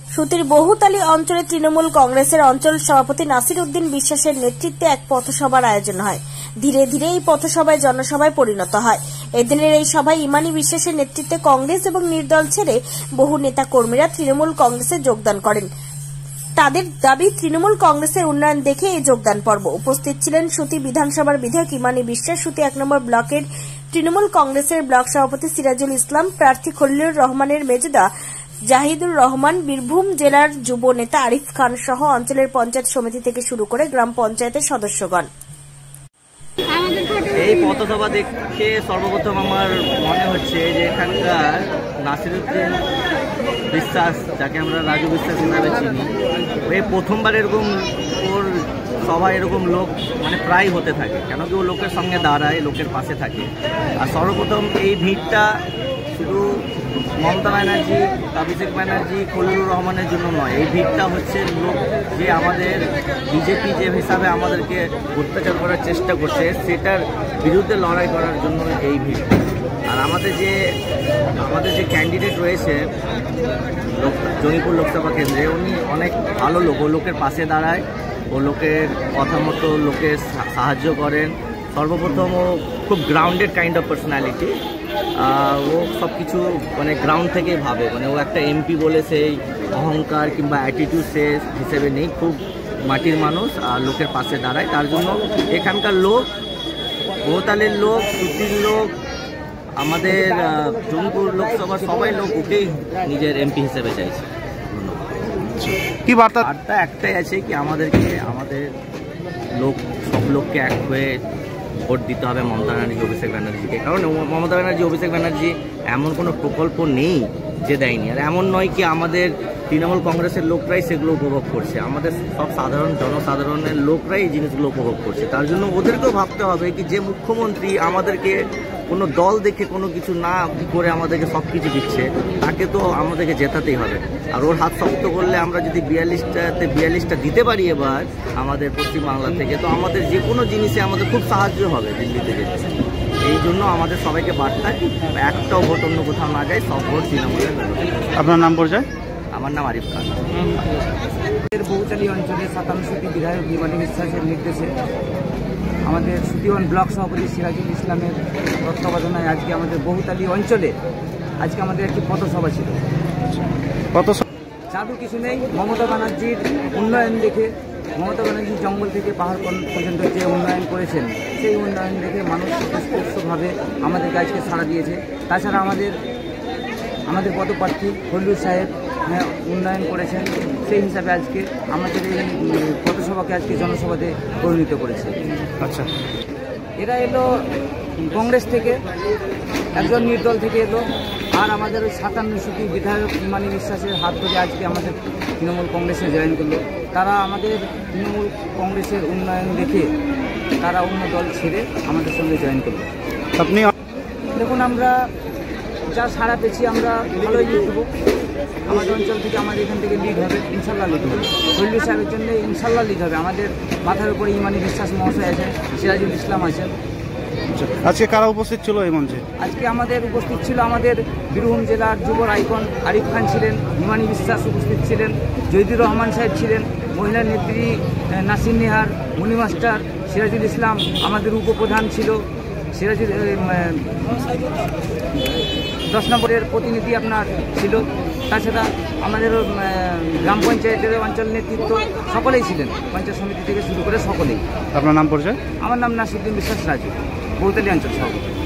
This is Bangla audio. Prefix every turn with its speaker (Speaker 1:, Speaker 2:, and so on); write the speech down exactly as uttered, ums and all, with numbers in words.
Speaker 1: সুতির বহুতালী অঞ্চলে তৃণমূল কংগ্রেসের অঞ্চল সভাপতি নাসির উদ্দিন বিশ্বাসের নেতৃত্বে এক পথসভার আয়োজন হয়। ধীরে ধীরে এই পথসভায় জনসভায় পরিণত হয়। এদিনের এই সভায় ইমানি বিশ্বাসের নেতৃত্বে কংগ্রেস এবং নির্দল ছেড়ে বহু নেতা কর্মীরা তৃণমূল কংগ্রেসে যোগদান করেন। তাদের দাবি তৃণমূল কংগ্রেসের উন্নয়ন দেখে এই যোগদান পর্ব। উপস্থিত ছিলেন সুতি বিধানসভার বিধায়ক ইমানি বিশ্বাস, সুতি এক নম্বর ব্লকের তৃণমূল কংগ্রেসের ব্লক সভাপতি সিরাজুল ইসলাম, প্রার্থী খলিলুর রহমানের মেজদা জাহিদুর রহমান, বীরভূম জেলার যুব নেতা আরিফ খান সহ অঞ্চলের পঞ্চায়েত সমিতি থেকে শুরু করে গ্রাম পঞ্চায়েতের সদস্যগণ।
Speaker 2: এই পথসভা দেখে সর্বপ্রথম আমার মনে হচ্ছে যে এখানকার নাসির উদ্দিন বিশ্বাস, যাকে আমরা রাজু বিশ্বাস হিসাবে চিনি, এই প্রথমবার এরকম ওর সভায় এরকম লোক মানে প্রায় হতে থাকে, কেন কি ও লোকের সঙ্গে দাঁড়ায়, লোকের পাশে থাকে। আর সর্বপ্রথম এই ভিড়টা শুধু মমতা ব্যানার্জি, অভিষেক ব্যানার্জি, খলিলুর রহমানের জন্য নয়, এই ভিড়টা হচ্ছে লোক যে আমাদের বিজেপি যে হিসাবে আমাদেরকে অত্যাচার করার চেষ্টা করছে সেটার বিরুদ্ধে লড়াই করার জন্য এই ভিড়। আর আমাদের যে আমাদের যে ক্যান্ডিডেট রয়েছে জঙ্গিপুর লোকসভা কেন্দ্রে, উনি অনেক ভালো লোক, ও লোকের পাশে দাঁড়ায়, ও লোকের কথা মতো লোকের সাহায্য করেন। সর্বপ্রথম ও খুব গ্রাউন্ডেড কাইন্ড অফ পার্সোনালিটি। ও সব কিছু মানে গ্রাউন্ড থেকেই ভাবে, মানে ও একটা এমপি বলে সেই অহংকার কিংবা অ্যাটিটিউড সে হিসেবে নেই, খুব মাটির মানুষ আর লোকের পাশে দাঁড়ায়। তার জন্য এখানকার লোক, বহুতালের লোক, সুতির লোক, আমাদের জঙ্গিপুর লোকসভার সবাই লোক ওকেই নিজের এমপি হিসেবে চাইছে।
Speaker 3: কি বার্তা?
Speaker 2: বার্তা একটাই আছে কি আমাদেরকে আমাদের লোক সব লোককে এক হয়ে ভোট দিতে হবে মমতা ব্যানার্জি, অভিষেক ব্যানার্জিকে। কারণ মমতা ব্যানার্জি, অভিষেক ব্যানার্জি এমন কোনো প্রকল্প নেই যে দেয়নি। আর এমন নয় কি আমাদের তৃণমূল কংগ্রেসের লোকরাই সেগুলো উপভোগ করছে, আমাদের সব সাধারণ জনসাধারণের লোকরাই এই জিনিসগুলো উপভোগ করছে। তার জন্য ওদেরকেও ভাবতে হবে কি যে মুখ্যমন্ত্রী আমাদেরকে কোনো দল দেখে কোনো কিছু না করে আমাদেরকে সব কিছু দিচ্ছে, তাকে তো আমাদেরকে জেতাতেই হবে। আর ওর হাত শক্ত করলে আমরা যদি বিয়াল্লিশটাতে বিয়াল্লিশটা দিতে পারি এবার আমাদের পশ্চিমবাংলা থেকে, তো আমাদের যে কোনো জিনিসে আমাদের খুব সাহায্য হবে দিল্লিতে যেতে। এই জন্য আমাদের সবাইকে বার্তা একটাও ভোট অন্য কোথাও না যায়, সব ভোট তৃণমূলের।
Speaker 3: আপনার নাম পরিচয়?
Speaker 2: আমার নাম আরিফ খান।
Speaker 4: বহুতালী অঞ্চলে সাতান্নটি বিধায়ক ইমানি বিশ্বাসের নির্দেশে আমাদের সুতিওয়ান ব্লক সভাপতি সিরাজুল ইসলামের তত্ত্বাবধানে আজকে আমাদের বহুতালী অঞ্চলে আজকে আমাদের একটি পথসভা ছিল। জাদু কিছু নেই, মমতা ব্যানার্জির উন্নয়ন দেখে, মমতা ব্যানার্জি জঙ্গল থেকে পাহাড় পর্যন্ত যে উন্নয়ন করেছেন সেই উন্নয়ন দেখে মানুষ স্পষ্টভাবে আমাদের কাজকে সাড়া দিয়েছে। তাছাড়া আমাদের আমাদের পদপ্রার্থী খলিলুর সাহেব উন্নয়ন করেছেন, সেই হিসাবে আজকে আমাদের এই পথসভাকে আজকে জনসভাতে পরিণত করেছে।
Speaker 3: আচ্ছা,
Speaker 4: এরা এলো কংগ্রেস থেকে, একজন নির্দল থেকে এলো, আর আমাদের ওই সাতান্ন সুতি বিধায়ক ইমানি বিশ্বাসের হাত ধরে আজকে আমাদের তৃণমূল কংগ্রেসে জয়েন করলো। তারা আমাদের তৃণমূল কংগ্রেসের উন্নয়ন দেখে তারা অন্য দল ছেড়ে আমাদের সঙ্গে জয়েন করলো।
Speaker 3: আপনি
Speaker 4: দেখুন, আমরা যা সাড়া পেয়েছি আমরা ভালোই লিড দেবো। আমাদের অঞ্চল থেকে আমাদের এখান থেকে লিড হবে, ইনশাল্লাহ লিড হবে। খলিলুর সাহেবের জন্য ইনশাল্লাহ লিড হবে। আমাদের মাথার উপরে ইমানি বিশ্বাস মহাশয় আছেন, সিরাজুল ইসলাম আছেন।
Speaker 3: আজকে কারা উপস্থিত ছিল এই মঞ্চে?
Speaker 4: আজকে আমাদের উপস্থিত ছিল আমাদের বীরভূম জেলার যুব আইকন আরিফ খান ছিলেন, ইমানি বিশ্বাস উপস্থিত ছিলেন, জাহিদুর রহমান সাহেব ছিলেন, মহিলা নেত্রী নাসির নেহার, মনি মাস্টার, সিরাজুল ইসলাম আমাদের উপপ্রধান ছিল, সিরাজুল দশ নম্বরের প্রতিনিধি আপনার ছিল। তাছাড়া আমাদের গ্রাম পঞ্চায়েতের অঞ্চল নেতৃত্ব সকলেই ছিলেন, পঞ্চায়েত সমিতি থেকে শুরু করে সকলেই।
Speaker 3: আপনার নাম পরিচয়?
Speaker 4: আমার নাম নাসির উদ্দিন বিশ্বাস, রাজু, বহুতালী অঞ্চল সভাপতি।